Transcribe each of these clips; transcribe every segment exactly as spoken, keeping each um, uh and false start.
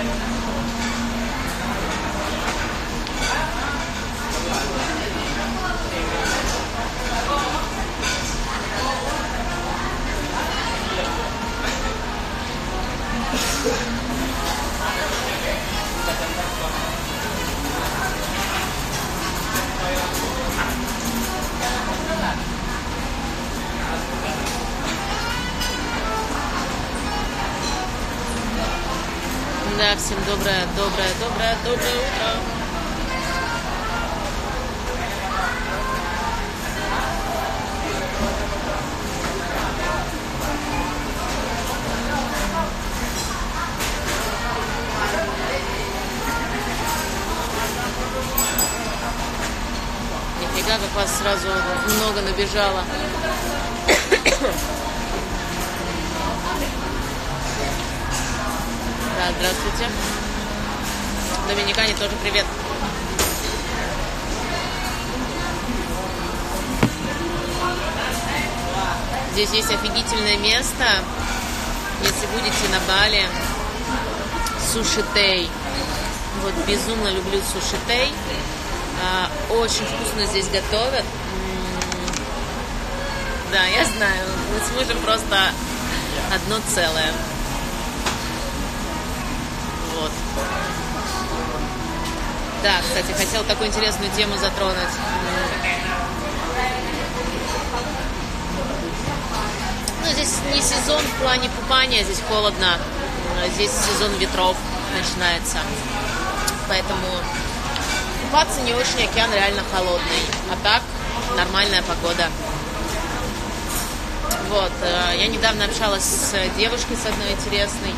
Да, всем доброе, доброе, доброе, доброе утро. Нифига, как вас сразу много набежало. Да, здравствуйте. Доминикане тоже привет. Здесь есть офигительное место. Если будете на Бали, суши-тей. Вот безумно люблю суши-тей. Очень вкусно здесь готовят. Да, я знаю. Мы с мужем просто одно целое. Вот. Да, кстати, хотела такую интересную тему затронуть. Ну, здесь не сезон в плане купания, здесь холодно. Здесь сезон ветров начинается. Поэтому купаться не очень, океан реально холодный. А так, нормальная погода. Вот. Я недавно общалась с девушкой, с одной интересной.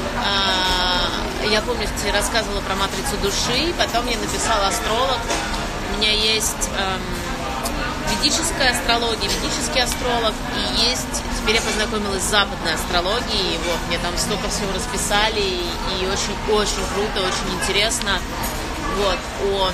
Я, помню, рассказывала про матрицу души, потом мне написал астролог. У меня есть эм, ведическая астрология, ведический астролог, и есть, теперь я познакомилась с западной астрологией, вот, мне там столько всего расписали, и, и очень-очень круто, очень интересно, вот, о,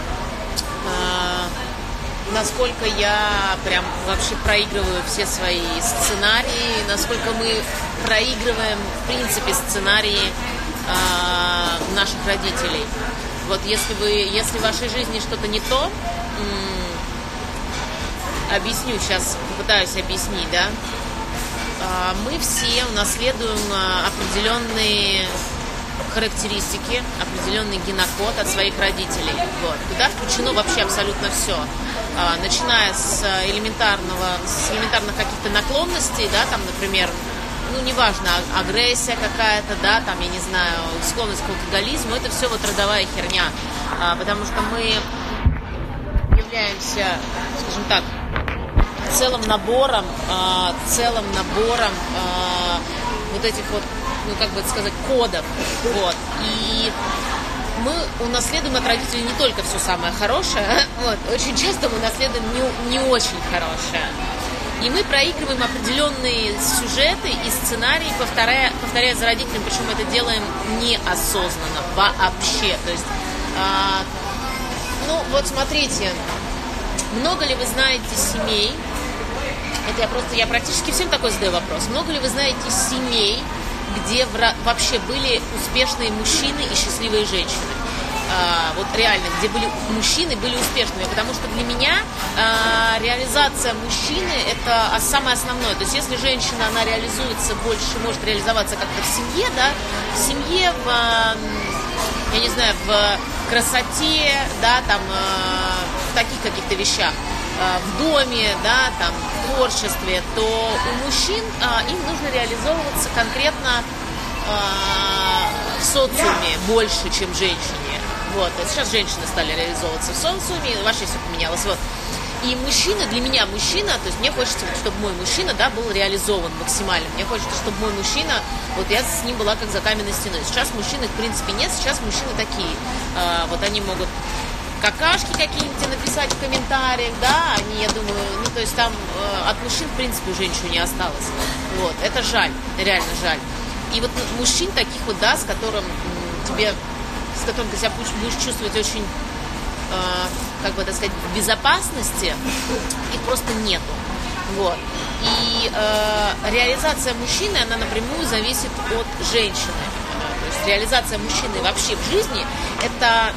э, насколько я прям вообще проигрываю все свои сценарии, насколько мы проигрываем, в принципе, сценарии наших родителей. Вот если вы, если в вашей жизни что-то не то, м- объясню сейчас, попытаюсь объяснить, да. А, мы все унаследуем определенные характеристики, определенный генокод от своих родителей. Вот. Туда включено вообще абсолютно все. А, начиная с элементарного, с элементарных каких-то наклонностей, да, там, например, ну, неважно, агрессия какая-то, да, там, я не знаю, склонность к алкоголизму, это все вот родовая херня, а, потому что мы являемся, скажем так, целым набором, а, целым набором а, вот этих вот, ну, как бы это сказать, кодов, вот, и мы унаследуем от родителей не только все самое хорошее, вот, очень часто мы наследуем не, не очень хорошее. И мы проигрываем определенные сюжеты и сценарии, повторяя, повторяя за родителями, причем мы это делаем неосознанно вообще. То есть, а, ну вот смотрите, много ли вы знаете семей, это я просто, я практически всем такой задаю вопрос, много ли вы знаете семей, где в, вообще были успешные мужчины и счастливые женщины? А, вот реально, где были мужчины, были успешными, потому что для меня а, реализация мужчины – это самое основное. То есть если женщина, она реализуется больше, может реализоваться как-то в семье, да, в семье, в, я не знаю, в красоте, да, там, в таких каких-то вещах, в доме, да, там, в творчестве, то у мужчин а, им нужно реализовываться конкретно а, в социуме больше, чем женщине. Вот, сейчас женщины стали реализовываться в социуме, вообще все поменялось. Вот. И мужчина, для меня мужчина, то есть мне хочется, чтобы мой мужчина, да, был реализован максимально. Мне хочется, чтобы мой мужчина, вот я с ним была как за каменной стеной. Сейчас мужчин в принципе нет, сейчас мужчины такие. А, вот они могут какашки какие-нибудь написать в комментариях, да, они, я думаю, ну, то есть там э, от мужчин, в принципе, уже ничего не осталось. Вот, это жаль, реально жаль. И вот мужчин таких вот, да, с которым м, тебе... с которым ты себя будешь чувствовать очень, э, как бы так сказать, в безопасности, их просто нету. Вот. И э, реализация мужчины, она напрямую зависит от женщины. То есть реализация мужчины вообще в жизни, это,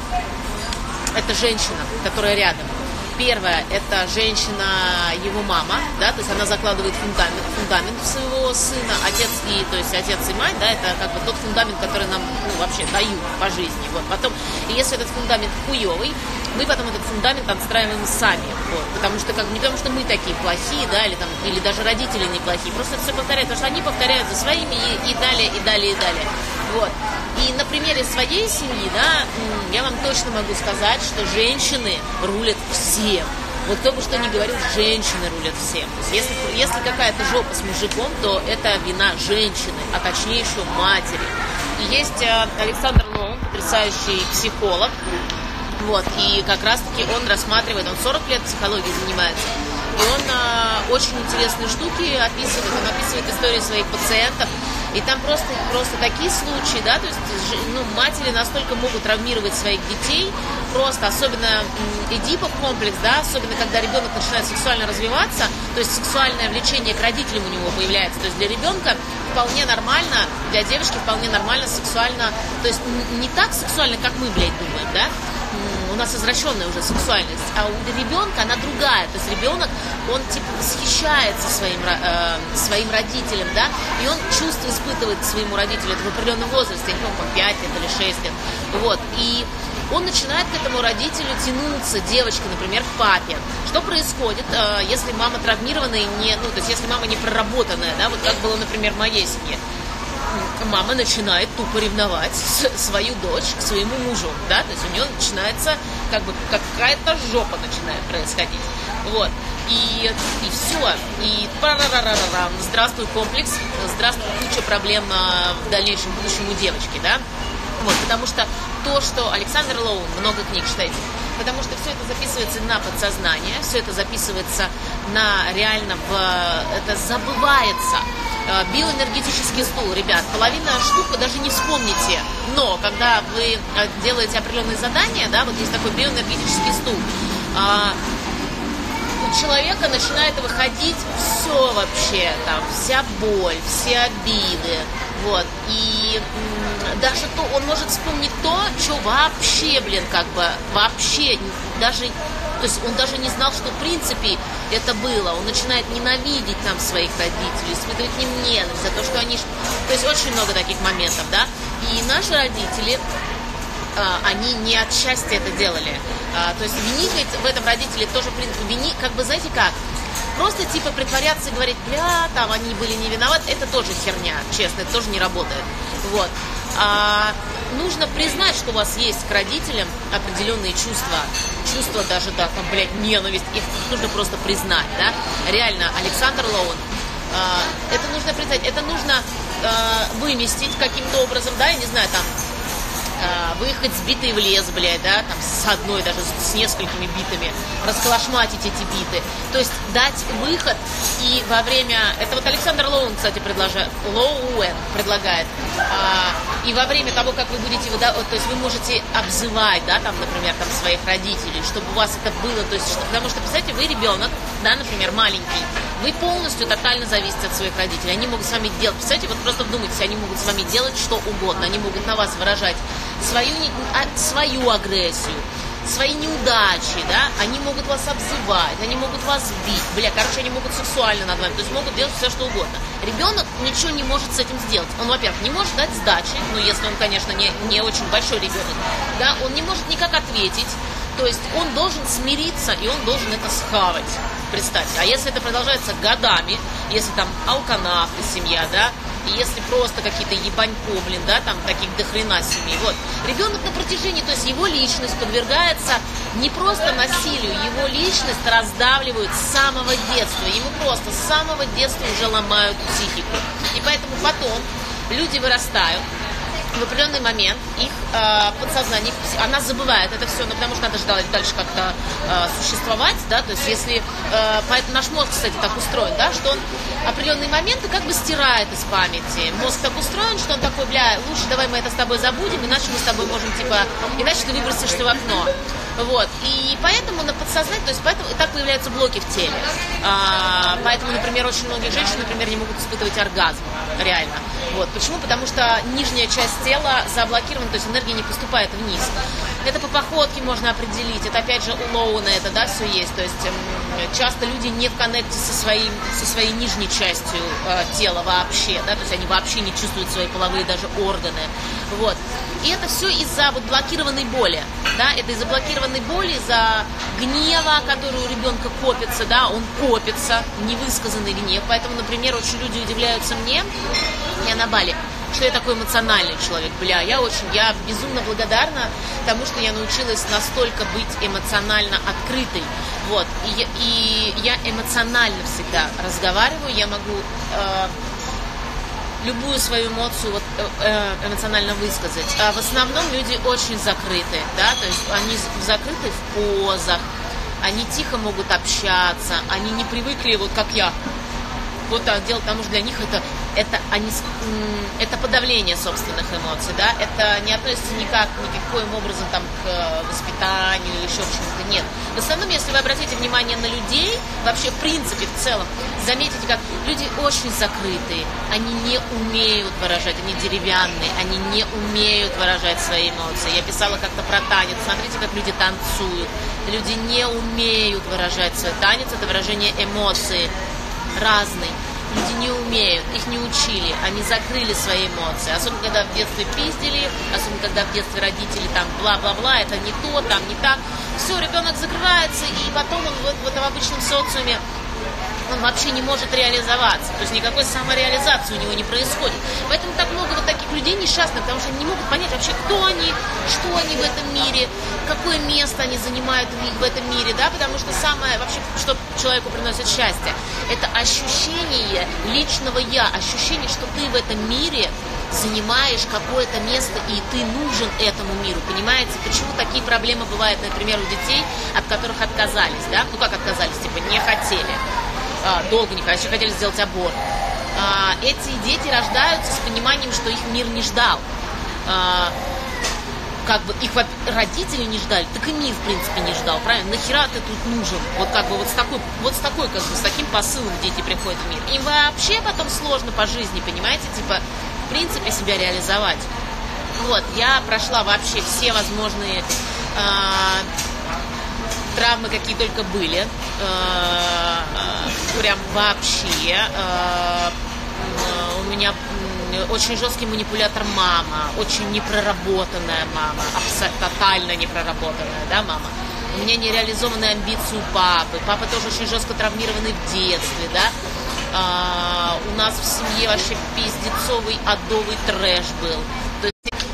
это женщина, которая рядом. Первое, это женщина, его мама, да, то есть она закладывает фундамент, фундамент в своего сына, отец и, то есть отец и мать, да, это как бы тот фундамент, который нам, ну, вообще дают по жизни, вот, потом, и если этот фундамент хуёвый, мы потом этот фундамент отстраиваем сами, вот, потому что, как, не потому что мы такие плохие, да, или там, или даже родители неплохие, просто это все повторяют, потому что они повторяют за своими и, и далее, и далее, и далее, вот. И на примере своей семьи, да, я вам точно могу сказать, что женщины рулят всем. Вот кто бы что ни говорил, женщины рулят всем. То есть если, если какая-то жопа с мужиком, то это вина женщины, а точнее еще матери. И есть Александр Лоун, потрясающий психолог, вот, и как раз-таки он рассматривает, он сорок лет психологией занимается, и он а, очень интересные штуки описывает, он описывает истории своих пациентов, и там просто, просто такие случаи, да, то есть, ну, матери настолько могут травмировать своих детей, просто, особенно эдипов комплекс, да, особенно когда ребенок начинает сексуально развиваться, то есть сексуальное влечение к родителям у него появляется, то есть для ребенка вполне нормально, для девушки вполне нормально сексуально, то есть не так сексуально, как мы, блядь, думаем, да, у нас извращенная уже сексуальность, а у ребенка она другая, то есть ребенок, он типа восхищается своим, э, своим родителям, да, и он чувство испытывает к своему родителю, это в определенном возрасте, я не помню, там пять лет или шесть лет, вот, и он начинает к этому родителю тянуться, девочка, например, к папе. Что происходит, э, если мама травмированная, и не, ну, то есть если мама не проработанная, да, вот как было, например, в моей семье. Мама начинает тупо ревновать свою дочь к своему мужу, да, то есть у нее начинается, как бы, какая-то жопа начинает происходить, вот, и, и все, и парарарарарам, здравствуй комплекс, здравствуй куча проблем в дальнейшем будущем у девочки, да, вот, потому что то, что Александр Лоун, много книг читайте, потому что все это записывается на подсознание, все это записывается на реально, в, это забывается. Биоэнергетический стул, ребят, половина штук даже не вспомните, но когда вы делаете определенные задания, да, вот есть такой биоэнергетический стул, а, у человека начинает выходить все вообще, там, вся боль, все обиды, вот, и м, даже то, он может вспомнить то, что вообще, блин, как бы, вообще, даже, то есть он даже не знал, что в принципе это было. Он начинает ненавидеть там своих родителей, испытывать к ним ненависть за то, что они... То есть очень много таких моментов, да. И наши родители, а, они не от счастья это делали. А, то есть винить в этом родители тоже, в принципе, вини, как бы, знаете как, просто типа притворяться и говорить, бля, там они были не виноваты, это тоже херня, честно, это тоже не работает. Вот. А, нужно признать, что у вас есть к родителям определенные чувства, чувства даже, да, там, блядь, ненависть, их нужно просто признать, да, реально, Александр Лоун, э, это нужно признать, это нужно э, выместить каким-то образом, да, я не знаю, там, э, выехать сбитый в лес, блядь, да, там, с одной, даже с, с несколькими битами, расколошматить эти биты, то есть дать выход, и во время, это вот Александр Лоун, кстати, предложа, Лоуэн предлагает, э, и во время того, как вы будете, да, то есть вы можете обзывать, да, там, например, там, своих родителей, чтобы у вас это было, то есть, что, потому что, представьте, вы ребенок, да, например, маленький, вы полностью тотально зависите от своих родителей, они могут с вами делать, представьте, вот просто вдумайтесь, они могут с вами делать что угодно, они могут на вас выражать свою, свою агрессию, свои неудачи, да, они могут вас обзывать, они могут вас бить, бля, короче, они могут сексуально над вами, то есть могут делать все, что угодно. Ребенок ничего не может с этим сделать. Он, во-первых, не может дать сдачи, ну, если он, конечно, не, не очень большой ребенок, да, он не может никак ответить, то есть он должен смириться, и он должен это схавать, представьте. А если это продолжается годами, если там алканавты семья, да, и если просто какие-то ебанько, блин, да, там таких дохрена семей, вот, ребенок на протяжении, то есть его личность подвергается не просто насилию, его личность раздавливают с самого детства, ему просто с самого детства уже ломают психику, и поэтому потом люди вырастают, в определенный момент их э, подсознание, она забывает это все, ну, потому что надо же дальше как-то э, существовать, да, то есть если, э, поэтому наш мозг, кстати, так устроен, да, что он определенные моменты как бы стирает из памяти. Мозг так устроен, что он такой, бля, лучше давай мы это с тобой забудем, иначе мы с тобой можем, типа, иначе ты выбросишься в окно. Вот. И поэтому на подсознание, то есть поэтому и так появляются блоки в теле. А, поэтому, например, очень многие женщины, например, не могут испытывать оргазм. Реально. Вот. Почему? Потому что нижняя часть тела заблокирована, то есть энергия не поступает вниз. Это по походке можно определить. Это опять же у Лоуна это, да, все есть. То есть часто люди не в коннекте со, своим, со своей нижней частью э, тела вообще, да, то есть они вообще не чувствуют свои половые даже органы. Вот. И это все из-за вот блокированной боли, да, это из-за блокированной боли, из-за гнева, который у ребенка копится, да, он копится, невысказанный гнев. Поэтому, например, очень люди удивляются мне, я на Бали, что я такой эмоциональный человек. Бля, я очень, я безумно благодарна тому, что я научилась настолько быть эмоционально открытой. Вот. И, и я эмоционально всегда разговариваю, я могу э, любую свою эмоцию вот, э, эмоционально высказать. А в основном люди очень закрыты, да, то есть они закрыты в позах, они тихо могут общаться, они не привыкли, вот как я, вот так делать, потому что для них это, это, они, это подавление собственных эмоций, да, это не относится никак, никаким образом там, к воспитанию или еще к чему-то, нет. В основном, если вы обратите внимание на людей, вообще в принципе, в целом, заметите, как люди очень закрытые, они не умеют выражать, они деревянные, они не умеют выражать свои эмоции. Я писала как-то про танец, смотрите, как люди танцуют, люди не умеют выражать свой танец, это выражение эмоций. Разный. Люди не умеют, их не учили, они закрыли свои эмоции. Особенно, когда в детстве пиздили, особенно, когда в детстве родители там бла-бла-бла, это не то, там не так. Все, ребенок закрывается, и потом он в, в этом обычном социуме он вообще не может реализоваться. То есть никакой самореализации у него не происходит. Поэтому так много вот таких людей несчастных, потому что они не могут понять вообще, кто они, что они в этом мире, какое место они занимают в этом мире, да, потому что самое вообще, что человеку приносит счастье, это ощущение личного я, ощущение, что ты в этом мире занимаешь какое-то место, и ты нужен этому миру, понимаете? Почему такие проблемы бывают, например, у детей, от которых отказались, да? Ну как отказались, типа не хотели. Долго не хотели, хотели сделать аборт. А, эти дети рождаются с пониманием, что их мир не ждал. А, как бы их родители не ждали, так и мир, в принципе, не ждал. Правильно? Нахера ты тут нужен? Вот как бы вот с такой, вот с такой, как бы, с таким посылом дети приходят в мир. Им вообще потом сложно по жизни, понимаете? Типа, в принципе, себя реализовать. Вот, я прошла вообще все возможные а, травмы, какие только были. Прям вообще. У меня очень жесткий манипулятор мама, очень непроработанная мама, абсолютно тотально непроработанная, да, мама. У меня нереализованные амбиции у папы. Папа тоже очень жестко травмированный в детстве, да. А, у нас в семье вообще пиздецовый адовый трэш был. То есть...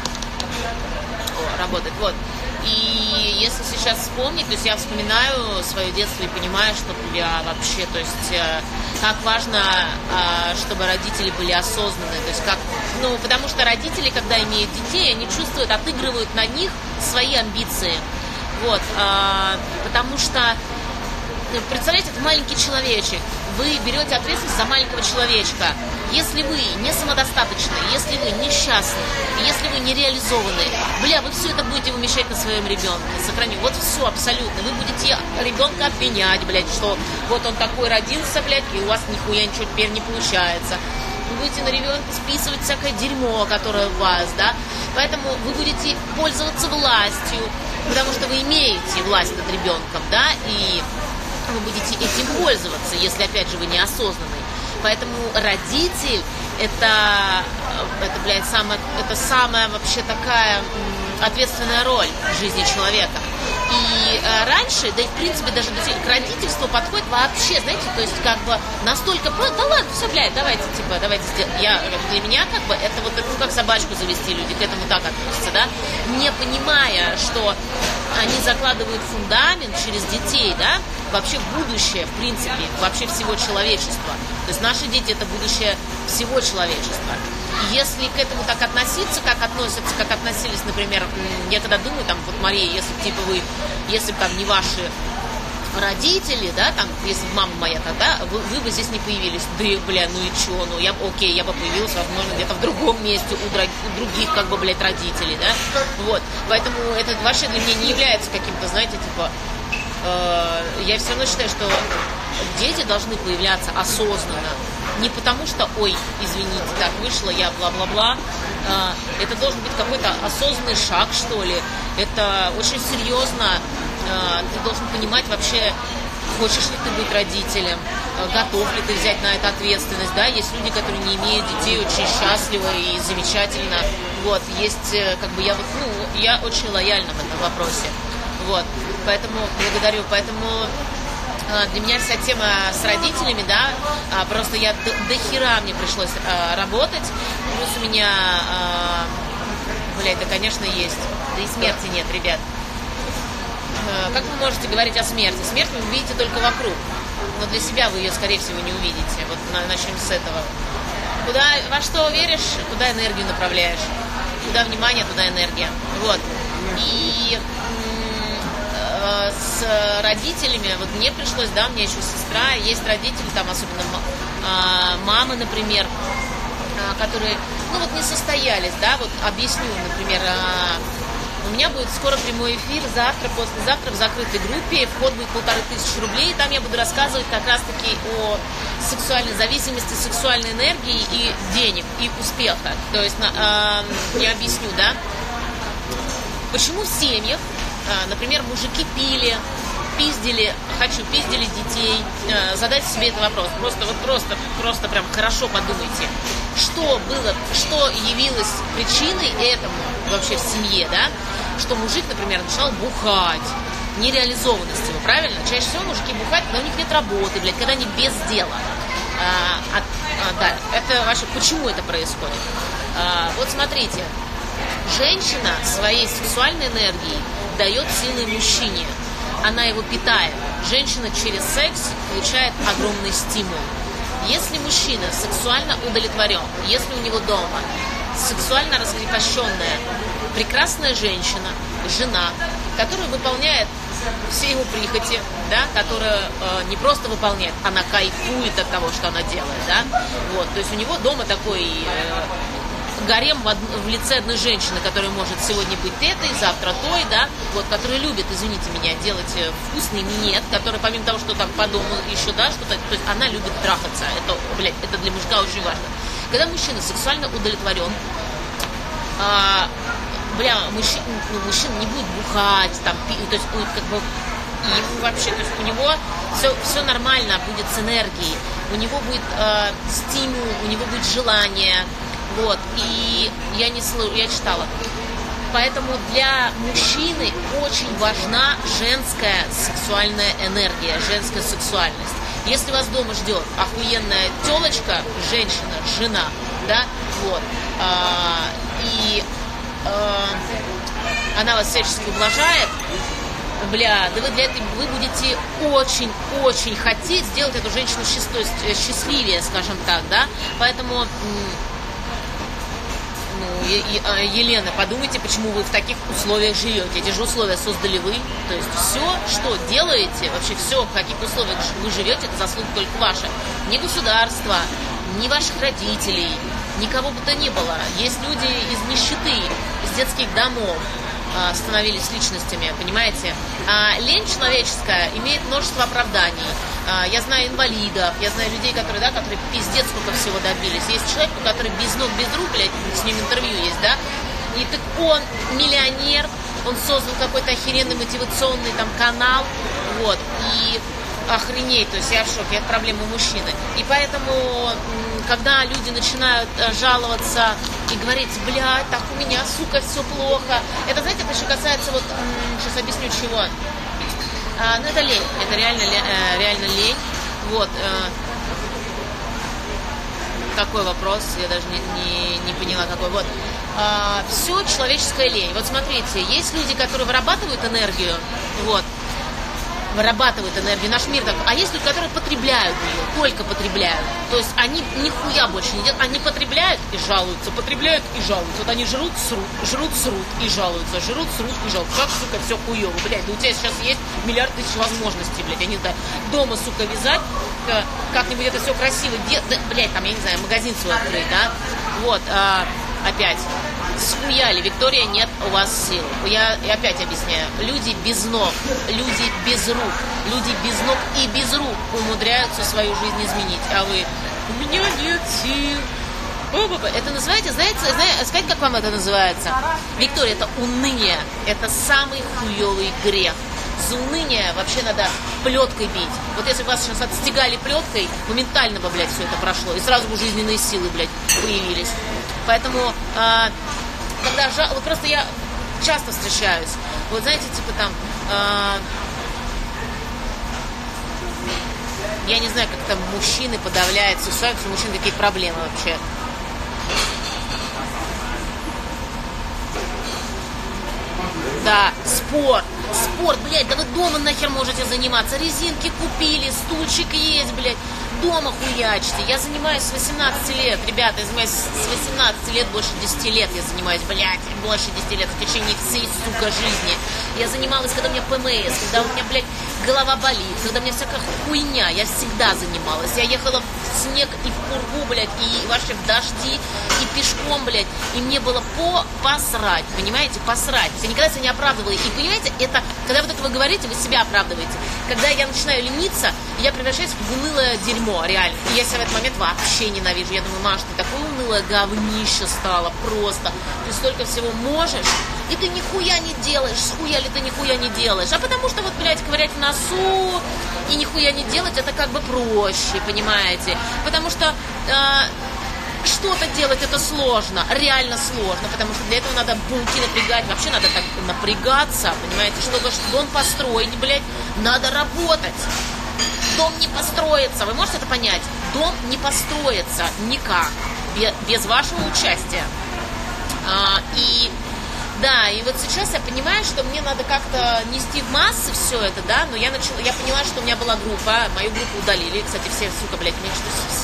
О, работает, вот. И если сейчас вспомнить, то есть я вспоминаю свое детство и понимаю, что я вообще, то есть как важно, чтобы родители были осознанны, то есть как, ну, потому что родители, когда имеют детей, они чувствуют, отыгрывают на них свои амбиции, вот, потому что, представляете, это маленький человечек, вы берете ответственность за маленького человечка. Если вы не самодостаточны, если вы несчастны, если вы не реализованы, бля, вы все это будете вымещать на своем ребенке. Сохраню. Вот все абсолютно. Вы будете ребенка обвинять, блядь, что вот он такой родился, блядь, и у вас нихуя ничего теперь не получается. Вы будете на ребенка списывать всякое дерьмо, которое у вас, да. Поэтому вы будете пользоваться властью, потому что вы имеете власть над ребенком, да, и вы будете этим пользоваться, если, опять же, вы неосознанны. Поэтому родитель это, это, блядь, самая, это самая вообще такая м, ответственная роль в жизни человека. И э, раньше, да и в принципе даже к родительству подходит вообще, знаете, то есть как бы настолько просто, да ладно, все, блядь, давайте, типа, давайте сделаем. Я, для меня как бы это вот, ну как собачку завести, люди к этому так относятся, да, не понимая, что они закладывают фундамент через детей, да, вообще будущее, в принципе, вообще всего человечества. То есть наши дети — это будущее всего человечества. И если к этому так относиться, как относятся, как относились, например, я когда думаю, там, вот, Мария, если типа вы, если бы там не ваши родители, да, там, если бы мама моя тогда, вы, вы бы здесь не появились. Да, бля, ну и чё, ну я, окей, я бы появилась, возможно, где-то в другом месте у, драг, у других, как бы, блядь, родителей, да, вот, поэтому это вообще для меня не является каким-то, знаете, типа, э, я все равно считаю, что дети должны появляться осознанно, не потому что, ой, извините, так вышло, я бла-бла-бла, э, это должен быть какой-то осознанный шаг, что ли, это очень серьезно. Ты должен понимать вообще, хочешь ли ты быть родителем, готов ли ты взять на это ответственность, да, есть люди, которые не имеют детей, очень счастливы и замечательно, вот, есть, как бы, я вот, ну, я очень лояльна в этом вопросе, вот, поэтому благодарю, поэтому для меня вся тема с родителями, да, просто я до, до хера мне пришлось работать, плюс у меня, блядь, да, конечно, есть, да и смерти нет, ребят. Как вы можете говорить о смерти? Смерть вы видите только вокруг, но для себя вы ее, скорее всего, не увидите. Вот начнем с этого. Куда, во что веришь, туда энергию направляешь. Куда внимание, туда энергия. Вот. И э, с родителями, вот мне пришлось, да, у меня еще сестра, есть родители, там особенно э, мамы, например, э, которые, ну вот не состоялись, да, вот объясню, например, э, у меня будет скоро прямой эфир, завтра, послезавтра в закрытой группе, вход будет полторы тысячи рублей, и там я буду рассказывать как раз-таки о сексуальной зависимости, сексуальной энергии и денег, и успеха. То есть э, я объясню, да, почему в семьях, э, например, мужики пили, пиздили, хочу, пиздили детей, э, задайте себе этот вопрос, просто вот просто, просто прям хорошо подумайте, что было, что явилось причиной этому вообще в семье, да, что мужик, например, начинал бухать, нереализованность его, правильно? Чаще всего мужики бухают, когда у них нет работы, блядь, когда они без дела. А, а, а, да, это вообще, почему это происходит? А, вот смотрите, женщина своей сексуальной энергией дает силы мужчине, она его питает. Женщина через секс получает огромный стимул. Если мужчина сексуально удовлетворен, если у него дома сексуально раскрепощенная, прекрасная женщина, жена, которая выполняет все его прихоти, да, которая э, не просто выполняет, она кайфует от того, что она делает, да, вот, то есть у него дома такой э, гарем в, од... в лице одной женщины, которая может сегодня быть этой, завтра той, да, вот, которая любит, извините меня, делать вкусный минет, которая помимо того, что там по дому еще, да, что-то, то есть она любит трахаться, это, блядь, это для мужика очень важно. Когда мужчина сексуально удовлетворен, а, бля, мужчина, ну, мужчина не будет бухать, там, пи, то есть, он, как бы, и вообще, то есть у него все, все нормально будет с энергией, у него будет э, стимул, у него будет желание, вот, и я не слышу, я читала. Поэтому для мужчины очень важна женская сексуальная энергия, женская сексуальность. Если вас дома ждет охуенная телочка, женщина, жена, да, вот, а, и а, она вас всячески ублажает, бля, да вы для этого вы будете очень-очень хотеть сделать эту женщину счастливее, скажем так, да, поэтому... Ну, и, и, Елена, подумайте, почему вы в таких условиях живете. Эти же условия создали вы. То есть все, что делаете, вообще все, в каких условиях вы живете, это заслуга только ваша. Ни государства, ни ваших родителей, никого бы то ни было. Есть люди из нищеты, из детских домов а, становились личностями, понимаете? А лень человеческая имеет множество оправданий. А, я знаю инвалидов, я знаю людей, которые, да, которые пиздец сколько всего добились. Есть человек, который без ног, без рук, блядь, с ним интервью есть, да? И так он миллионер, он создал какой-то охеренный мотивационный там канал, вот, и охренеть, то есть я в шоке, это проблема мужчины. И поэтому, когда люди начинают жаловаться и говорить, блядь, так у меня, сука, все плохо, это, знаете, это еще касается, вот, сейчас объясню чего. А, ну, это лень, это реально, реально лень, вот. Такой вопрос, я даже не, не, не поняла, какой, вот. А, все человеческая лень. Вот смотрите, есть люди, которые вырабатывают энергию, вот, вырабатывают энергию, наш мир так. А есть люди, которые потребляют ее, только потребляют. То есть они нихуя больше не делают, они потребляют и жалуются, потребляют и жалуются. Вот они жрут, срут, жрут, срут и жалуются, жрут, срут и жалуются. Как, сука, все хуево, блядь, да у тебя сейчас есть миллиард тысяч возможностей, блядь, я не знаю, дома, сука, вязать, как-нибудь это все красиво, де- да, блядь, там, я не знаю, магазин свой открыть, да, вот, а, опять, схуяли, Виктория, нет у вас сил. Я и опять объясняю. Люди без ног, люди без рук, люди без ног и без рук умудряются свою жизнь изменить. А вы, у меня нет сил. Это называется, знаете, знаете, сказать, как вам это называется? Виктория, это уныние. Это самый хуёвый грех. За уныние вообще надо плеткой бить. Вот если вас сейчас отстегали плеткой, моментально бы, блядь, все это прошло. И сразу бы жизненные силы, блядь, появились. Поэтому, а, когда жал... Вот просто я часто встречаюсь. Вот знаете, типа там... А, я не знаю, как там мужчины подавляют сексуальность, у мужчин какие проблемы вообще. Да, спорт. Спорт, блядь, да вы дома нахер можете заниматься. Резинки купили, стульчик есть, блядь. Дома хуячите. Я занимаюсь с восемнадцати лет, ребята, я занимаюсь с восемнадцати лет, больше десяти лет я занимаюсь, блядь, больше десяти лет в течение всей, сука, жизни. Я занималась, когда у меня ПМС, когда у меня, блядь, голова болит, когда у меня всякая хуйня, я всегда занималась. Я ехала в снег и в пургу, блядь, и вообще в дожди, и пешком, блядь, и мне было по посрать, понимаете, посрать. Я никогда себя не оправдывала. И понимаете, это, когда вот это вы говорите, вы себя оправдываете. Когда я начинаю лениться, я превращаюсь в унылое дерьмо, реально. И я себя в этот момент вообще ненавижу. Я думаю, Маш, ты такое унылое говнище стало просто. Ты столько всего можешь, и ты нихуя не делаешь. Схуя ли ты нихуя не делаешь? А потому что вот, блядь, ковырять в носу и нихуя не делать, это как бы проще, понимаете? Потому что... Э, что-то делать это сложно, реально сложно, потому что для этого надо булки напрягать, вообще надо так напрягаться, понимаете, чтобы дом построить, блядь, надо работать. Дом не построится, вы можете это понять? Дом не построится никак, без, без вашего участия. А, и да, и вот сейчас я понимаю, что мне надо как-то нести в массы все это, да, но я начала, я поняла, что у меня была группа, мою группу удалили, кстати, все, сука, блядь, мне что-то...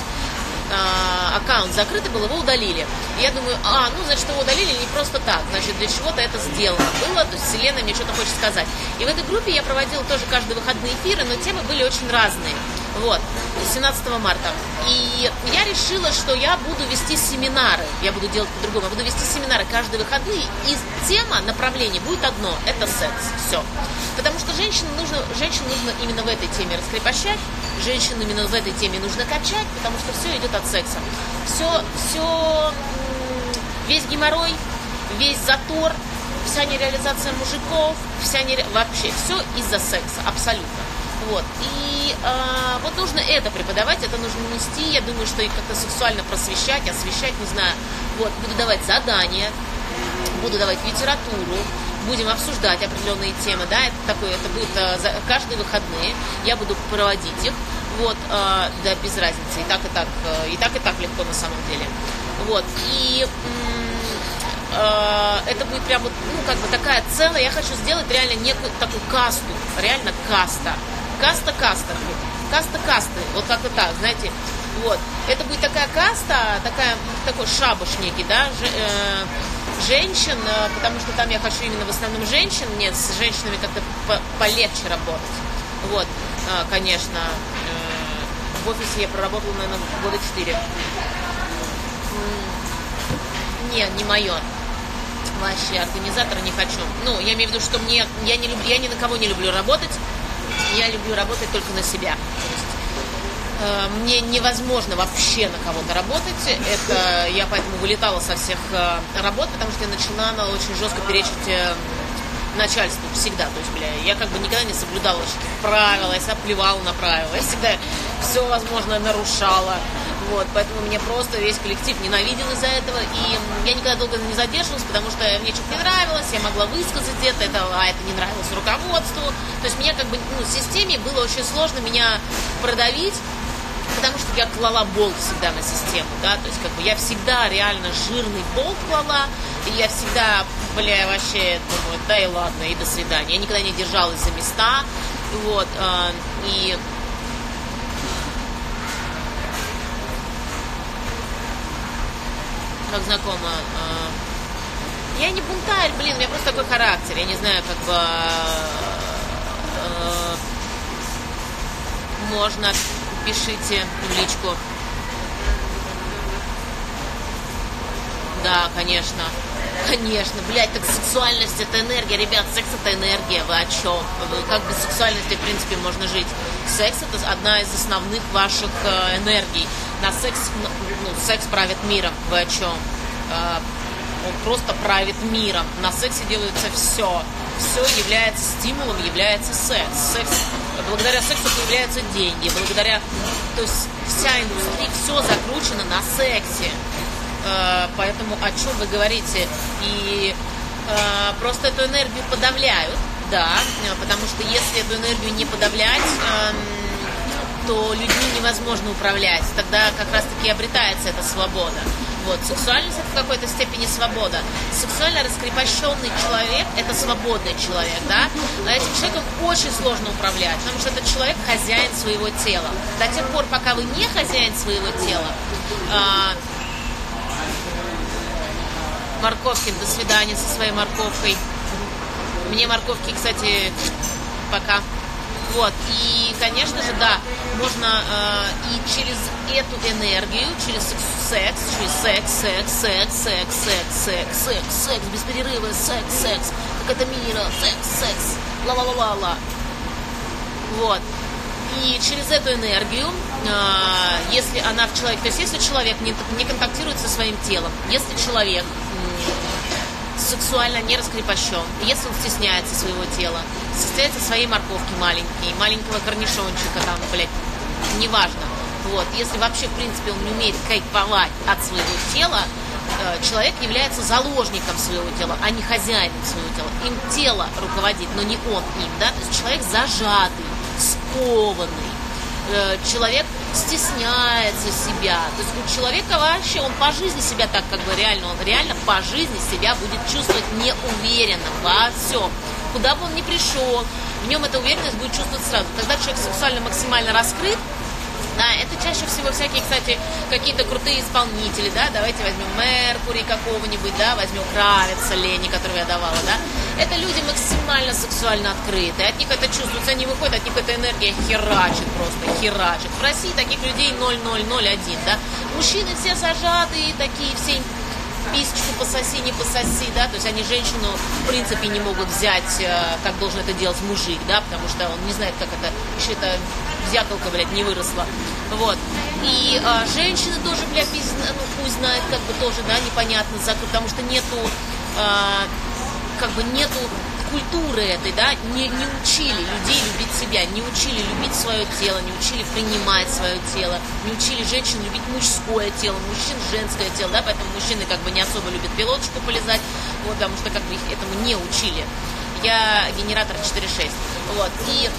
аккаунт закрытый был, его удалили. И я думаю, а, ну, значит, его удалили не просто так, значит, для чего-то это сделано было, то есть вселенная мне что-то хочет сказать. И в этой группе я проводила тоже каждые выходные эфиры, но темы были очень разные. Вот, семнадцатого марта. И я решила, что я буду вести семинары. Я буду делать по-другому. Я буду вести семинары каждые выходные. И тема, направление будет одно. Это секс. Все. Потому что женщин нужно, женщин нужно именно в этой теме раскрепощать. Женщин именно в этой теме нужно качать, потому что все идет от секса. Все, все, весь геморрой, весь затор, вся нереализация мужиков, вся нере... вообще все из-за секса. Абсолютно. Вот. И э, вот нужно это преподавать, это нужно нести. Я думаю, что и как-то сексуально просвещать, освещать, не знаю. Вот. Буду давать задания, буду давать литературу, будем обсуждать определенные темы, да, это такое, это будет э, за, каждые выходные, я буду проводить их, вот, э, да, без разницы, и так, и так, э, и так, и так легко на самом деле. Вот. И э, это будет прям вот, ну, как бы такая целая, я хочу сделать реально некую такую касту, реально каста. Каста-каста, каста-касты, вот как-то так, знаете, вот. Это будет такая каста, такая, такой шабаш некий, да, ж, э, женщин, э, потому что там я хочу именно в основном женщин, нет, с женщинами как-то по полегче работать, вот, э, конечно, э, в офисе я проработала, наверное, года четыре. Нет, не мое. Вообще, организатора не хочу. Ну, я имею в виду, что мне, я не люблю, я ни на кого не люблю работать. Я люблю работать только на себя. То есть, э, мне невозможно вообще на кого-то работать. Это я поэтому вылетала со всех э, работ, потому что я начинала очень жестко перечить э, начальству всегда. То есть, бля, я как бы никогда не соблюдала каких правил, я всегда плевала на правила, я всегда все возможное нарушала. Вот, поэтому меня просто весь коллектив ненавидел из-за этого, и я никогда долго не задерживалась, потому что мне что-то не нравилось, я могла высказать это, это, а это не нравилось руководству. То есть меня как бы, ну, в системе было очень сложно меня продавить, потому что я клала болт всегда на систему, да, то есть как бы я всегда реально жирный болт клала, и я всегда, бля, вообще думаю, да и ладно, и до свидания. Я никогда не держалась за места, Вот, э, и как знакомо, э, я не бунтарь, блин, у меня просто такой характер, я не знаю, как бы э, можно, пишите в личку. Да, конечно. Конечно, блядь, так сексуальность это энергия, ребят, секс это энергия, вы о чем? Вы, как без сексуальности, в принципе, можно жить? Секс это одна из основных ваших э, энергий. На секс, ну, секс правит миром, вы о чем? Э, он просто правит миром. На сексе делается все. Все является стимулом, является секс. Секс. Благодаря сексу появляются деньги, благодаря, то есть вся индустрия, все закручено на сексе. Поэтому о чем вы говорите? И э, просто эту энергию подавляют, да, потому что если эту энергию не подавлять, э, то людьми невозможно управлять. Тогда как раз-таки обретается эта свобода. Вот, сексуальность это в какой-то степени свобода. Сексуально раскрепощенный человек это свободный человек, да. А этим человеком очень сложно управлять, потому что этот человек хозяин своего тела. До тех пор, пока вы не хозяин своего тела, э, Морковкин, до свидания со своей морковкой. Мне морковки, кстати, пока. Вот, и, конечно же, да, можно э, и через эту энергию, через секс, через секс, секс, секс, секс, секс, секс, секс, секс, без перерыва, секс, секс, как это мира, секс, секс, ла-ла-ла-ла-ла. Вот. И через эту энергию, э, если она в человеке, то есть если человек не, не контактирует со своим телом, если человек сексуально не раскрепощен, если он стесняется своего тела, стесняется своей морковки маленькой, маленького корнишончика там, блядь, неважно. Вот, если вообще, в принципе, он не умеет кайфовать от своего тела, человек является заложником своего тела, а не хозяином своего тела. Им тело руководит, но не он им, да, то есть человек зажатый, скованный, человек стесняется себя. То есть у человека вообще, он по жизни себя так как бы реально, он реально по жизни себя будет чувствовать неуверенным во всем. Куда бы он ни пришел, в нем эта уверенность будет чувствовать сразу. Когда человек сексуально максимально раскрыт, да, это чаще всего всякие, кстати, какие-то крутые исполнители, да, давайте возьмем Меркури какого-нибудь, да, возьмем Кравица, Лени, которого я давала, да, это люди максимально сексуально открытые, от них это чувствуется, они выходят, от них эта энергия херачит просто, херачит. В России таких людей ноль ноль ноль один, да, мужчины все зажатые, такие все, писечку пососи, не пососи, да, то есть они женщину в принципе не могут взять, как должен это делать мужик, да, потому что он не знает, как это, еще это зякалка, блядь, не выросла, вот, и а, женщины тоже, блядь, ну, хуй знает, как бы тоже, да, непонятно, потому что нету, а, как бы нету культуры этой, да, не, не учили людей любить себя, не учили любить свое тело, не учили принимать свое тело, не учили женщин любить мужское тело, мужчин женское тело, да, поэтому мужчины как бы не особо любят пилоточку полезать, вот, потому что как бы их этому не учили. Я генератор четыре шесть, вот, и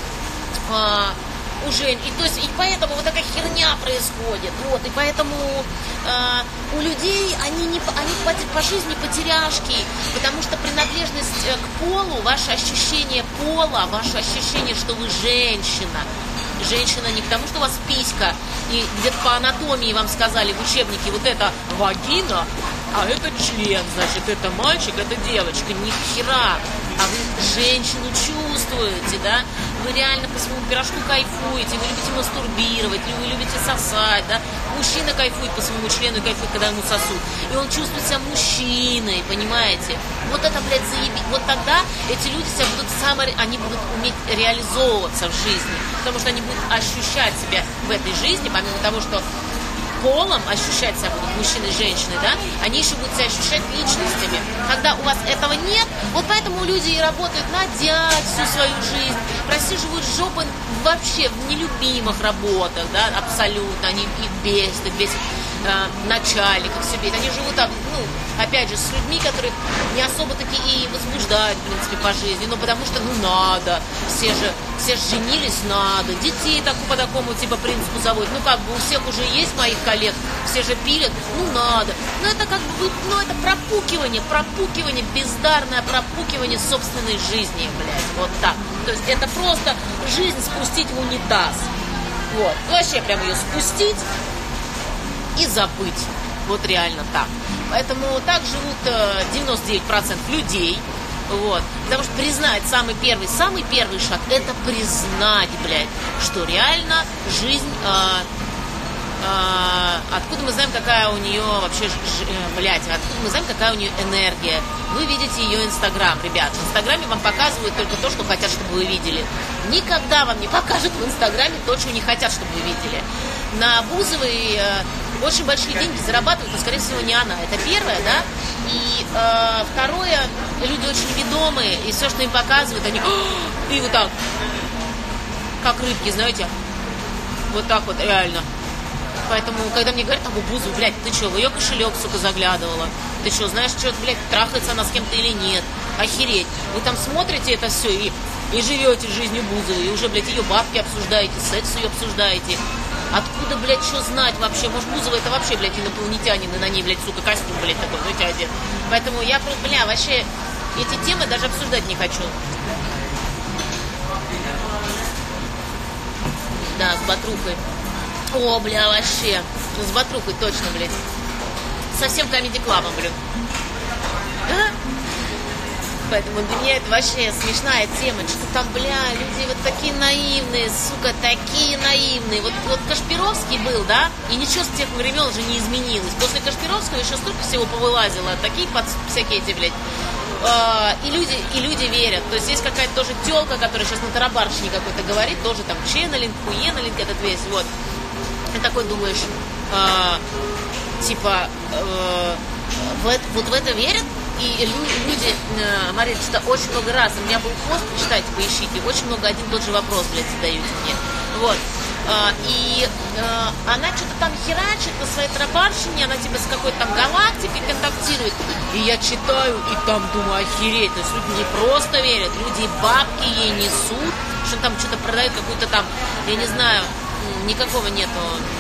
а, уже, и, то есть, и поэтому вот такая херня происходит, вот, и поэтому э, у людей, они, не, они по, по жизни потеряшки, потому что принадлежность к полу, ваше ощущение пола, ваше ощущение, что вы женщина, женщина не потому, что у вас писька, и где-то по анатомии вам сказали в учебнике, вот это вагина, а это член, значит, это мальчик, это девочка, ни хера. А вы женщину чувствуете, да? Вы реально по своему пирожку кайфуете, вы любите мастурбировать, вы любите сосать, да? Мужчина кайфует по своему члену и кайфует, когда ему сосут. И он чувствует себя мужчиной, понимаете? Вот это, блядь, заебись. Вот тогда эти люди себя будут само... они будут уметь реализовываться в жизни. Потому что они будут ощущать себя в этой жизни, помимо того, что полом ощущать себя будут мужчины и женщины, да, они еще будут себя ощущать личностями. Когда у вас этого нет, вот поэтому люди и работают на дядь всю свою жизнь, просиживают жопы вообще в нелюбимых работах, да, абсолютно, они их бесят, их бесят э, начальников себе. Они живут так, ну, опять же, с людьми, которые не особо таки и возбуждают, в принципе, по жизни, но потому что, ну, надо, все же, все же женились, надо, детей так, по такому, типа, принципу заводят, ну, как бы у всех уже есть моих коллег, все же пилят, ну, надо. Ну, это как бы, ну, это пропукивание, пропукивание, бездарное пропукивание собственной жизни, блядь, вот так. То есть это просто жизнь спустить в унитаз. Вот, вообще прям ее спустить и забыть. Вот реально так. Поэтому так живут девяносто девять процентов людей. Вот. Потому что признать самый первый, самый первый шаг, это признать, блядь, что реально жизнь... Э, э, откуда мы знаем, какая у нее вообще, ж, блядь, откуда мы знаем, какая у нее энергия. Вы видите ее Инстаграм, ребят. В Инстаграме вам показывают только то, что хотят, чтобы вы видели. Никогда вам не покажут в Инстаграме то, что не хотят, чтобы вы видели. На Бузовой э, очень большие деньги зарабатывают, но, скорее всего, не она. Это первое, да? И э, второе, люди очень ведомые, и все, что им показывают, они... И вот так, как рыбки, знаете? Вот так вот, реально. Поэтому, когда мне говорят, там, у Бузовой, блядь, ты что, в ее кошелек, сука, заглядывала? Ты что, знаешь, что, блядь, трахается она с кем-то или нет? Охереть. Вы там смотрите это все и, и живете жизнью Бузовой, и уже, блядь, ее бабки обсуждаете, секс ее обсуждаете. Откуда, блядь, что знать вообще? Может, Бузова это вообще, блядь, инопланетянин, и на ней, блядь, сука, костюм, блядь, такой, знаете, одет. Поэтому я просто, бля, вообще эти темы даже обсуждать не хочу. Да, с Батрухой. О, бля, вообще. Ну, с Батрухой точно, блядь. Совсем Comedy Club'ом, блин. А? Поэтому для меня это вообще смешная тема. Что там, бля, люди вот такие наивные, сука, такие наивные. Вот, вот Кашпировский был, да? И ничего с тех времен уже не изменилось. После Кашпировского еще столько всего повылазило. Такие под... всякие эти, блядь. Uh, и, люди, и люди верят. То есть есть какая-то тоже тёлка, которая сейчас на тарабарщине какой-то говорит, тоже там ченнелинг, хуеннелинг этот весь, вот. И такой думаешь, uh, типа, uh, в это, вот в это верят, и люди, uh, Мария, что очень много раз, у меня был пост, почитайте, поищите, очень много один тот же вопрос, блядь, задают мне, вот. Uh, и uh, она что-то там херачит на своей тарабарщине, она типа с какой-то там галактикой контактирует. И я читаю, и там думаю, охереть. То есть люди не просто верят, люди бабки ей несут, что там что-то продают, какую-то там, я не знаю, никакого нету,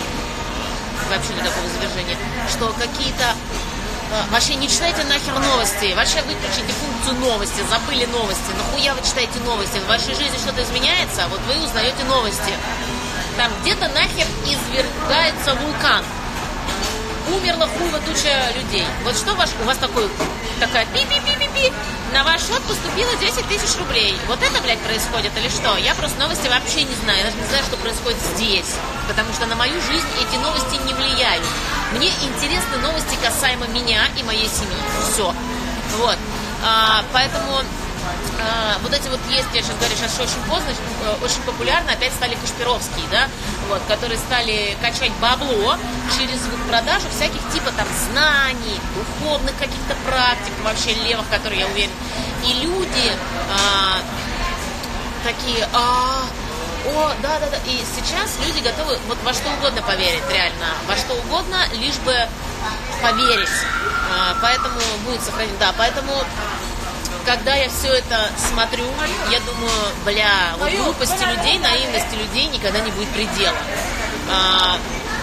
вообще никакого завержения, что какие-то... Вообще не читайте нахер новости, вообще выключите функцию новости, забыли новости, нахуя вы читаете новости, в вашей жизни что-то изменяется, вот вы узнаете новости. Там где-то нахер извергается вулкан. Умерла хуево туча людей. Вот что ваш, у вас такой, такая пи-пи-пи-пи-пи, на ваш счет поступило десять тысяч рублей. Вот это, блядь, происходит или что? Я просто новости вообще не знаю. Я даже не знаю, что происходит здесь. Потому что на мою жизнь эти новости не влияют. Мне интересны новости касаемо меня и моей семьи. Все. Вот. А, поэтому... Uh, вот эти вот есть, я сейчас говорю, сейчас очень поздно, uh, очень популярно опять стали Кашпировские, да, вот, которые стали качать бабло через вот продажу всяких типа там знаний, духовных каких-то практик, вообще левых, которые, я уверен, и люди uh, такие, а, о, да-да-да, и сейчас люди готовы вот во что угодно поверить, реально, во что угодно, лишь бы поверить, uh, поэтому будет сохранить, да, поэтому... Когда я все это смотрю, я думаю, бля, вот глупости людей, наивности людей никогда не будет предела. А,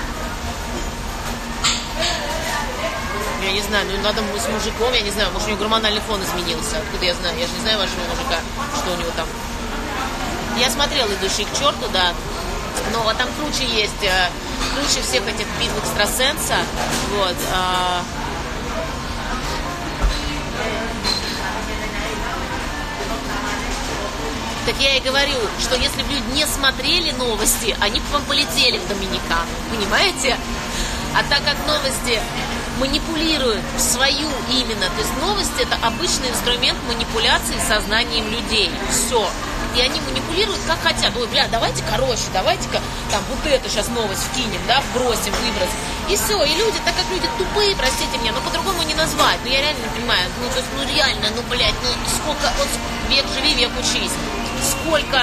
я не знаю, ну надо с мужиком, я не знаю, может у него гормональный фон изменился. Откуда я знаю? Я же не знаю вашего мужика, что у него там. Я смотрела «Идущий к черту», да. Но там круче есть, круче всех этих битв экстрасенса. Вот. А, Так я и говорю, что если бы люди не смотрели новости, они бы вам полетели в Доминикану, понимаете? А так как новости манипулируют в свою именно, то есть новости это обычный инструмент манипуляции сознанием людей, все. И они манипулируют как хотят. Ой, бля, давайте короче, давайте-ка там вот эту сейчас новость вкинем, да, вбросим, выбросим. И все, и люди, так как люди тупые, простите меня, но по-другому не назвать. Ну я реально не понимаю, ну то есть, ну реально, ну блядь, ну сколько, вот век живи, век учись. Сколько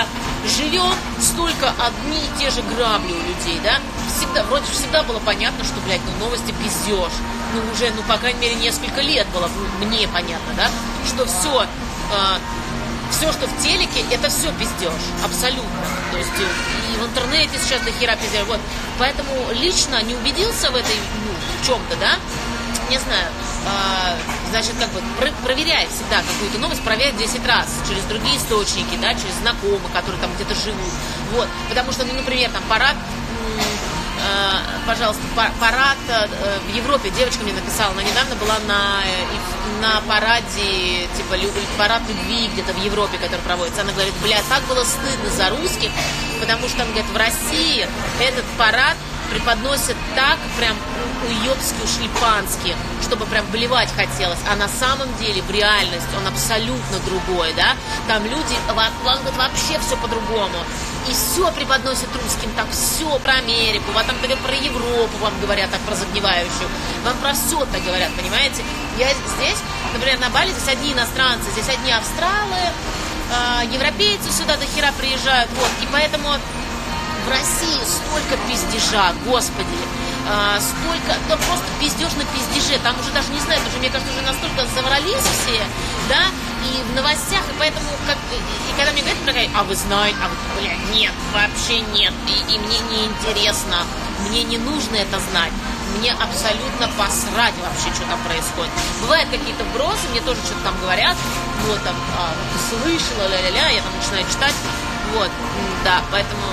живем, столько одни и те же грабли у людей, да? Всегда, вроде всегда было понятно, что, блядь, ну новости пиздеж. Ну уже, ну по крайней мере, несколько лет было, мне понятно, да? Что все, э, все, что в телеке, это все пиздеж, абсолютно. То есть и в интернете сейчас до хера пиздеж. Вот. Поэтому лично не убедился в этой, ну, в чем-то, да? Не знаю, э, значит, как бы про- проверяй всегда какую-то новость, проверяй десять раз через другие источники, да, через знакомых, которые там где-то живут. Вот. Потому что, ну, например, там парад, э, пожалуйста, парад э, в Европе, девочка мне написала, она недавно была на, э, на параде, типа, лю- парад любви где-то в Европе, который проводится. Она говорит, бля, так было стыдно за русских, потому что, она говорит, в России этот парад преподносят так, прям уебски, ушлепански, чтобы прям блевать хотелось. А на самом деле, в реальность, он абсолютно другой, да? Там люди, вам вообще все по-другому. И все преподносят русским, так все про Америку, вам там про Европу вам говорят, так про загнивающую. Вам про все так говорят, понимаете? Я здесь, например, на Бали, здесь одни иностранцы, здесь одни австралы, э, европейцы сюда до хера приезжают, вот. И поэтому в России столько пиздежа, господи, а, сколько, да просто пиздеж на пиздеже, там уже даже не знаю, уже, мне кажется, уже настолько заврались все, да, и в новостях, и поэтому, как, и, и когда мне говорят, такая, а вы знаете, а вы, бля, нет, вообще нет, и, и мне не интересно, мне не нужно это знать, мне абсолютно посрать вообще, что там происходит. Бывают какие-то вбросы, мне тоже что-то там говорят, вот там, а, ты слышала, ля-ля-ля, я там начинаю читать, вот, да, поэтому...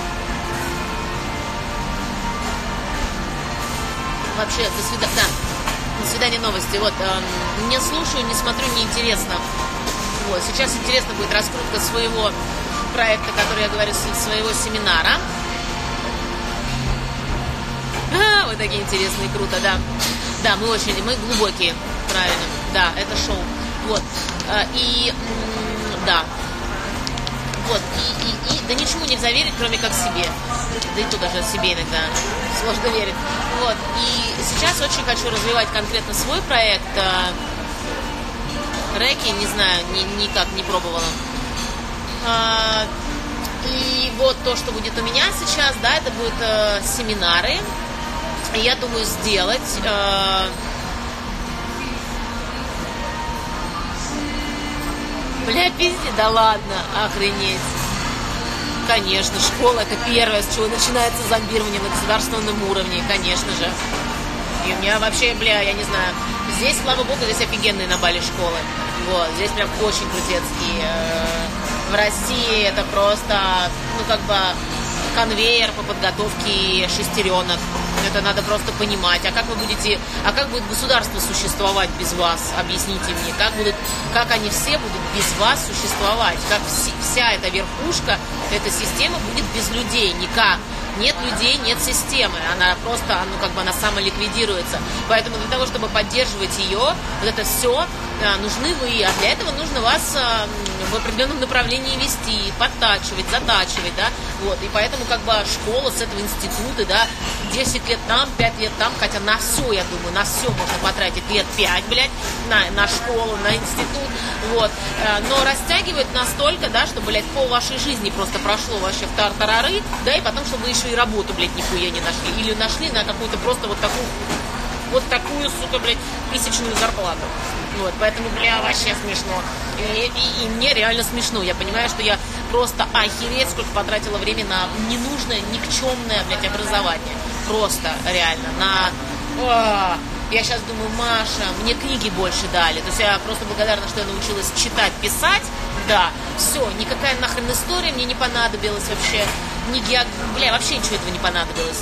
Вообще, до свидания. Да, до свидания, новости. Вот, э, не слушаю, не смотрю, не интересно. Вот, сейчас интересно будет раскрутка своего проекта, который я говорю, своего семинара. А, вы такие интересные, круто, да. Да, мы очень, мы глубокие, правильно. Да, это шоу. Вот. Э, и, м- да. Вот, и, и, и, да ничему нельзя верить, кроме как себе. Да и то даже себе иногда сложно верить. Вот, и сейчас очень хочу развивать конкретно свой проект. Рэки, не знаю, ни, никак не пробовала. А, и вот то, что будет у меня сейчас, да, это будут э, семинары. И я думаю сделать... Э, Бля, пизди, да ладно, охренеть. Конечно, школа — это первое, с чего начинается зомбирование на государственном уровне, конечно же. И у меня вообще, бля, я не знаю, здесь, слава богу, здесь офигенные на Бали школы. Вот, здесь прям очень крутецкие. В России это просто, ну, как бы, конвейер по подготовке шестеренок. Это надо просто понимать. А как вы будете, а как будет государство существовать без вас? Объясните мне, как будут, как они все будут без вас существовать? Как вся, вся эта верхушка, эта система будет без людей? Никак. Нет людей, нет системы. Она просто, ну, как бы она самоликвидируется. Поэтому для того, чтобы поддерживать ее, вот это все, нужны вы. А для этого нужно вас в определенном направлении вести, подтачивать, затачивать, да. Вот. И поэтому, как бы, школа с этого института, да, десять лет там, пять лет там, хотя на все, я думаю, на все можно потратить лет пять, блядь, на, на школу, на институт, вот. Но растягивать настолько, да, что, блядь, пол вашей жизни просто прошло вообще в тартарары, да, и потом, чтобы вы еще и работу, блядь, нихуя не нашли. Или нашли на какую-то просто вот такую, вот такую, сука, блядь, месячную зарплату. Вот, поэтому, бля, вообще смешно. И, и, и мне реально смешно. Я понимаю, что я просто охереть сколько потратила времени на ненужное, никчемное, блядь, образование. Просто, реально, на... О, я сейчас думаю, Маша, мне книги больше дали. То есть я просто благодарна, что я научилась читать, писать. Да, все, никакая нахрен история мне не понадобилась вообще. Ни геог... Бля, вообще ничего этого не понадобилось.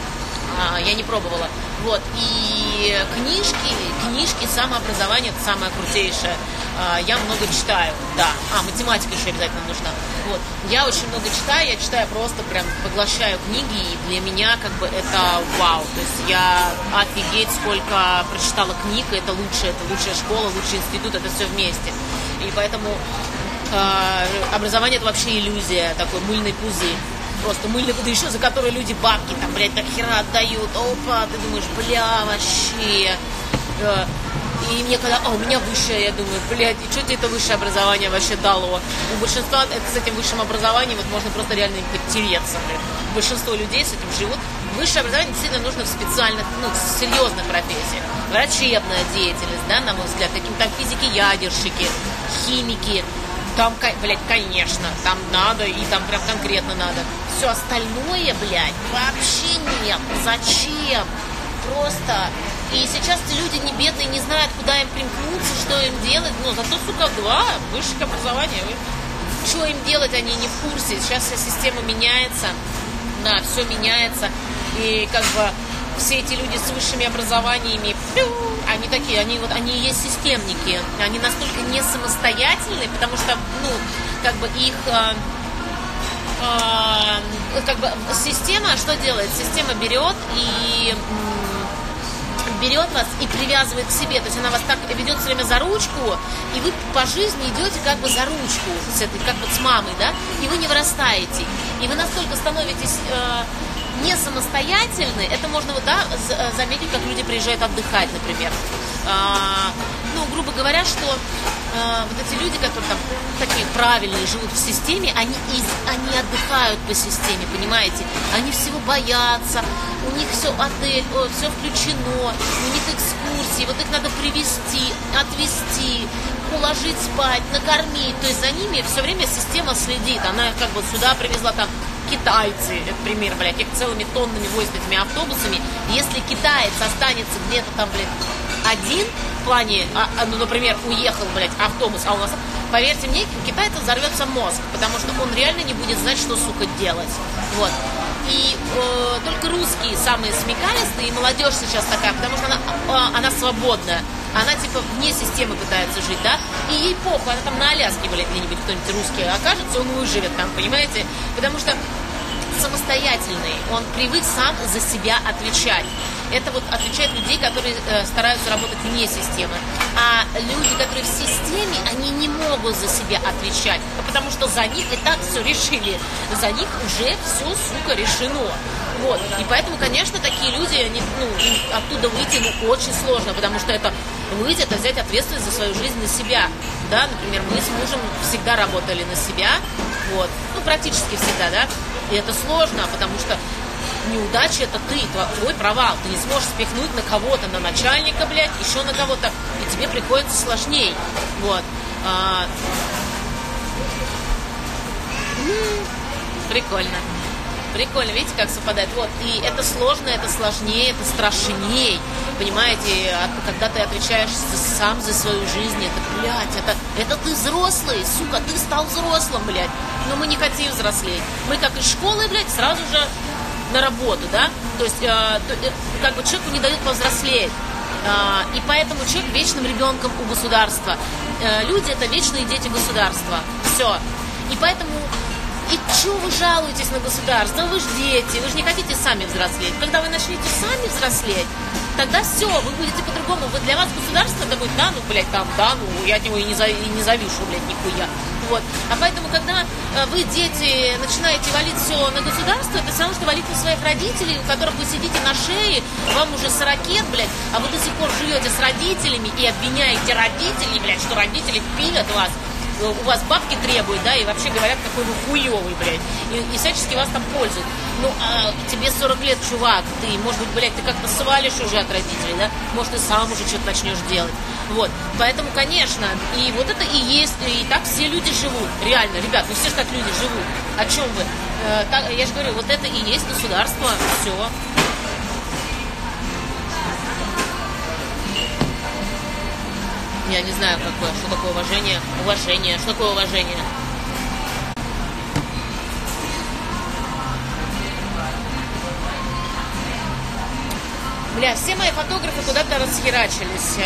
А, я не пробовала. Вот, и книжки, книжки, самообразование — это самое крутейшее. А, я много читаю, да. А, математика еще обязательно нужна. Вот, я очень много читаю, я читаю просто прям, поглощаю книги, и для меня как бы это вау. То есть я офигеть сколько прочитала книг, это лучшее, это лучшая школа, лучший институт, это все вместе. И поэтому э, образование — это вообще иллюзия, такой мыльный пузырь. Просто мыльный пузырь, еще за который люди бабки там, блядь, так хера отдают. Опа, ты думаешь, бля, вообще. И мне когда, а у меня высшее, я думаю, блядь, и что тебе это высшее образование вообще дало? У большинства это, с этим высшим образованием вот можно просто реально тереться, блядь. Большинство людей с этим живут. Высшее образование действительно нужно в специальных, ну, серьезных профессиях. Врачебная деятельность, да, на мой взгляд, какие-то там физики-ядерщики, химики. Там, блядь, конечно, там надо, и там прям конкретно надо. Все остальное, блядь, вообще нет. Зачем? Просто... И сейчас люди не бедные, не знают, куда им примкнуться, что им делать. Но зато, сука, два высших образования. Что им делать, они не в курсе. Сейчас вся система меняется. Да, все меняется. И как бы все эти люди с высшими образованиями, они такие, они вот, они и есть системники. Они настолько не самостоятельны, потому что, ну, как бы их... Э, э, как бы система что делает? Система берет и... берет вас и привязывает к себе. То есть она вас так ведет все время за ручку, и вы по жизни идете как бы за ручку, с этой, как вот с мамой, да, и вы не вырастаете. И вы настолько становитесь э, не самостоятельны, это можно вот, да, заметить, как люди приезжают отдыхать, например. А, ну, грубо говоря, что а, вот эти люди, которые там такие правильные, живут в системе, они, из, они отдыхают по системе, понимаете? Они всего боятся, у них все отель, все включено, у них экскурсии, вот их надо привезти, отвезти, уложить спать, накормить. То есть за ними все время система следит. Она как бы сюда привезла там китайцы, это пример, блядь, их целыми тоннами возят этими автобусами. Если китаец останется где-то там, блядь, один в плане, а, ну, например, уехал, блядь, автобус, а у нас, поверьте мне, у китайца взорвется мозг, потому что он реально не будет знать, что, сука, делать. Вот. И э, только русские самые смекалистые, и молодежь сейчас такая, потому что она, э, она свободная. Она типа вне системы пытается жить, да? И ей похуй, она там на Аляске, блядь, где-нибудь кто-нибудь русский окажется, он выживет там, понимаете? Потому что самостоятельный, он привык сам за себя отвечать. Это вот отличает людей, которые э, стараются работать вне системы. А люди, которые в системе, они не могут за себя отвечать, потому что за них и так все решили. За них уже все, сука, решено. Вот. И поэтому, конечно, такие люди, они, ну, оттуда выйти, ну, очень сложно, потому что это выйти, это взять ответственность за свою жизнь на себя. Да, например, мы с мужем всегда работали на себя, вот, ну, практически всегда, да, и это сложно, потому что неудача — это ты, твой провал, ты не сможешь спихнуть на кого-то, на начальника, блядь, еще на кого-то, и тебе приходится сложней, вот. А... Прикольно. Прикольно, видите, как совпадает. Вот, и это сложно, это сложнее, это страшней. Понимаете, когда ты отвечаешь сам за свою жизнь, это, блядь, это, это ты взрослый, сука, ты стал взрослым, блядь. Но мы не хотим взрослеть. Мы как из школы, блядь, сразу же на работу, да? То есть, э, как бы человеку не дают повзрослеть. Э, и поэтому человек вечным ребенком у государства. Э, люди — это вечные дети государства. Все. И поэтому... И чего вы жалуетесь на государство? Вы же дети, вы же не хотите сами взрослеть. Когда вы начнете сами взрослеть, тогда все, вы будете по-другому. Вы, для вас государство это будет, да, ну, блядь, там, да, ну, я от него и не, за, и не завишу, блядь, нихуя. Вот. А поэтому, когда э, вы, дети, начинаете валить все на государство, это все равно, что валить на своих родителей, у которых вы сидите на шее, вам уже сорокет, блядь, а вы до сих пор живете с родителями и обвиняете родителей, блядь, что родители пилят вас, у вас бабки требуют, да, и вообще говорят, какой вы хуёвый, блядь, и, и всячески вас там пользуют. Ну, а тебе сорок лет, чувак, ты, может быть, блядь, ты как-то свалишь уже от родителей, да, может, ты сам уже что-то начнешь делать, вот, поэтому, конечно, и вот это и есть, и так все люди живут, реально, ребят, ну все же так люди живут, о чем вы, э, так, я же говорю, вот это и есть государство, все. Я не знаю, какое, что такое уважение. Уважение. Что такое уважение? Бля, все мои фотографы куда-то расхерачились.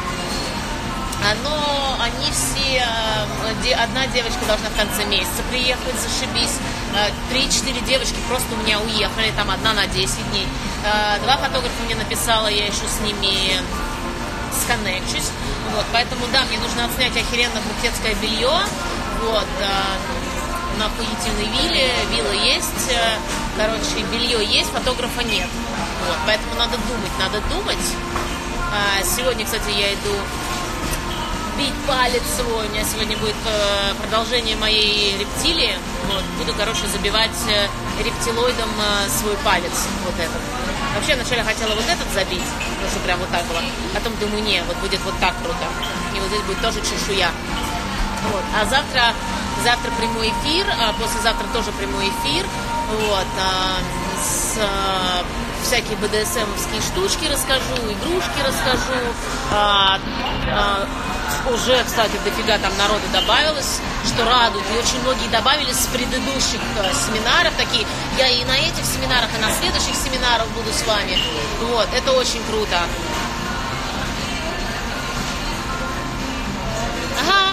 Оно, они все... Одна девочка должна в конце месяца приехать, зашибись. Три-четыре девочки просто у меня уехали. Там одна на десять дней. Два фотографа мне написала, я еще с ними... сконнекчусь. Вот, поэтому, да, мне нужно отснять охеренно крутецкое белье. Вот, э, на охуительной вилле. Вилла есть. Э, короче, белье есть, фотографа нет. Вот, поэтому надо думать, надо думать. А, сегодня, кстати, я иду бить палец свой. У меня сегодня будет э, продолжение моей рептилии. Вот. Буду, короче, забивать э, рептилоидом э, свой палец. Вот этот. Вообще, вначале хотела вот этот забить, потому что прям вот так было. Потом думаю, не, вот будет вот так круто. И вот здесь будет тоже чешуя. Вот. А завтра, завтра прямой эфир, а послезавтра тоже прямой эфир. Вот. А, с, а, всякие бэ дэ эс эм-овские штучки расскажу, игрушки расскажу. А, а, уже, кстати, дофига там народу добавилось, что радует. И очень многие добавились с предыдущих а, семинаров такие. Я и на этих семинарах, и на следующих семинарах буду с вами. Вот. Это очень круто. Ага.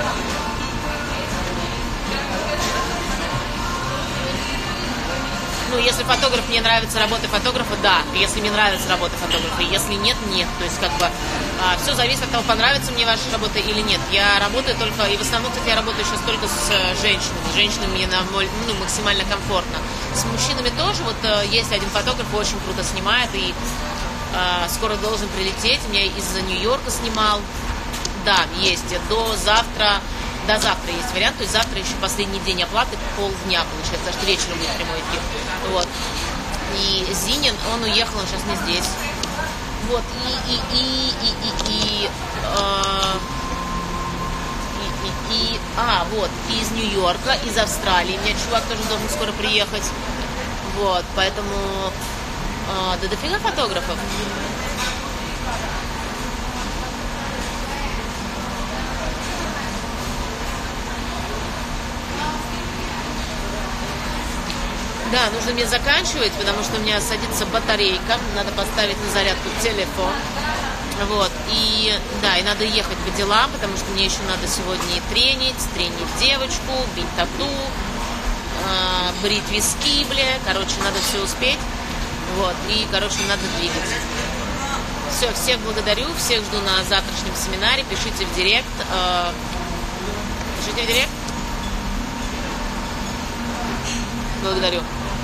Ну, если фотограф, мне нравится работа фотографа, да. Если мне нравится работа фотографа, если нет, нет. То есть, как бы, а, все зависит от того, понравится мне ваша работа или нет. Я работаю только, и в основном, кстати, я работаю сейчас только с женщинами. С женщинами мне на, ну, максимально комфортно. С мужчинами тоже. Вот есть один фотограф, очень круто снимает, и а, скоро должен прилететь. Меня из Нью-Йорка снимал. Да, есть. До завтра... До завтра есть вариант, то есть завтра еще последний день оплаты, полдня получается, потому что вечером будет прямой эфир. Вот. И Зинин, он уехал, он сейчас не здесь. Вот, и, и, и, и, и, и, э, и, и, и, а, вот, и из Нью-Йорка, из Австралии, у меня чувак тоже должен скоро приехать. Вот, поэтому, э, да дофига фотографов. Да, нужно мне заканчивать, потому что у меня садится батарейка, надо поставить на зарядку телефон. Вот, и да, и надо ехать по делам, потому что мне еще надо сегодня и тренить, тренить девочку, бить тату, э, брить виски, бля, короче, надо все успеть. Вот, и, короче, надо двигать. Все, всех благодарю, всех жду на завтрашнем семинаре, пишите в директ. Э, пишите в директ. Благодарю.